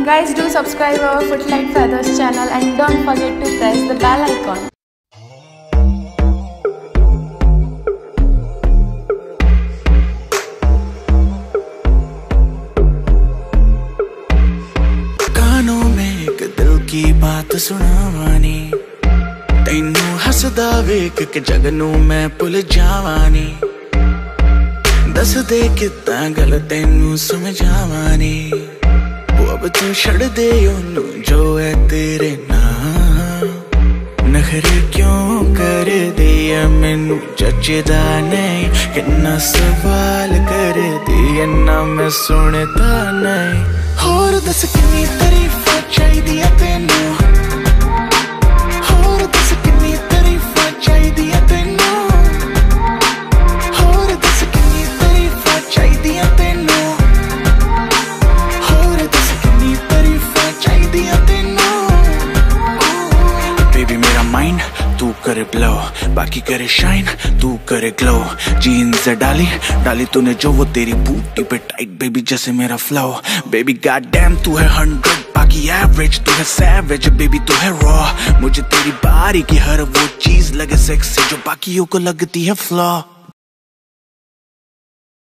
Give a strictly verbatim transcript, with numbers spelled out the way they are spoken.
guys, do subscribe our Footlight Feathers channel and don't forget to press the bell icon. कानों में एक दिल की बात सुनावानी, तैनू हसदा वेख के जगनू मैं भुल जावानी। दस दे कितना गल तैनू समझावानी, वो अब तू छड़ दे ओनू जो है तेरे नाम। नखरे क्यों कर दिया मैनू जचदा नहीं, किन्ना सवाल कर दिया ना मैं सुनता नहीं। होर दस किन्नी तारीफां चाहिदियां तैनू, होर दस किन्नी तारीफां चाहिदियां तैनू, होर दस किन्नी तारीफां चाहिदियां तैनू, होर दस किन्नी तारीफां चाहिदियां तैनू। बेबी मेरा माइंड तू करे ब्लो, बाकी करे शाइन तू करे ग्लो। जीन्स डाली डाली तूने जो वो तेरी बूटी पे टाइट बेबी जैसे मेरा फ्लो। बेबी गॉड डैम तू है हंड्रेड बाकी एवरेज, तू है सैवेज बेबी तू है रॉ। मुझे तेरी बारी की हर वो चीज लगे सेक्सी जो बाकियों को लगती है फ्लॉ।